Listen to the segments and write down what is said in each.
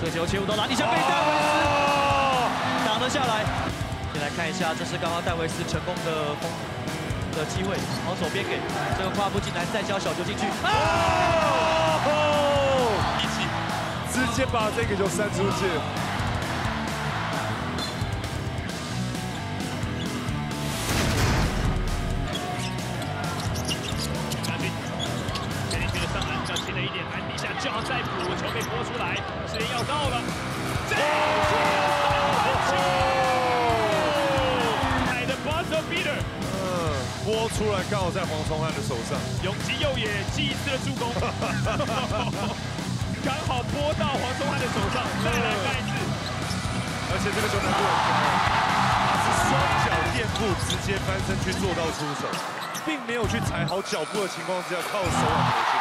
个球切入到篮底下，被戴维斯挡了下来。先来看一下，这是刚刚戴维斯成功的机会，往左边给这个跨步进篮，再交小球进去。 一起直接把这个球扇出去。 就要再补球被拨出来，时间要到了，这一球完球！海的 buzzer beater， 拨出来刚好在黄崇汉的手上，永吉佑也祭祀了助攻，刚好拨到黄崇汉的手上，再来盖字，而且这个球难度很高，他是双脚垫步直接翻身去做到出手，并没有去踩好脚步的情况之下靠手腕回去。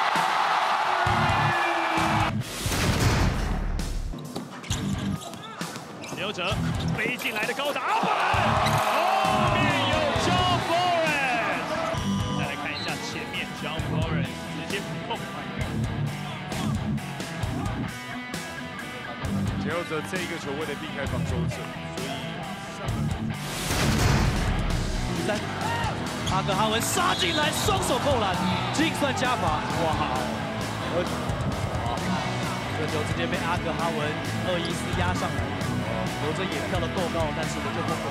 刘哲飞进来的高打板，后面有 John Florence。再来看一下前面 John Florence 直接补控。刘哲这一个球为了避开防守者，所以上了。 3，阿格哈文杀进来，双手扣篮，净算加罚。哇！这个球直接被阿格哈文214压上来。 罗哲也跳得够高，但是就过不了。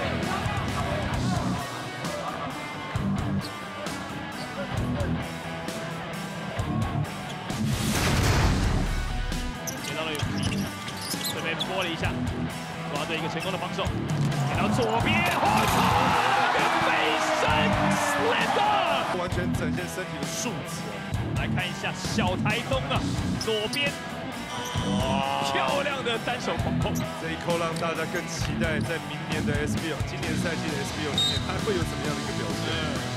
接到了永吉，这边拨了一下，抓着一个成功的防守，给到左边，黄崇汉飞身 slender， 完全展现身体的素质。 来看一下小台东啊，左边。 哇！漂亮的单手狂控， 这一扣让大家更期待在明年的 SBL， 今年赛季的 SBL 里面，他会有怎么样的一个表现？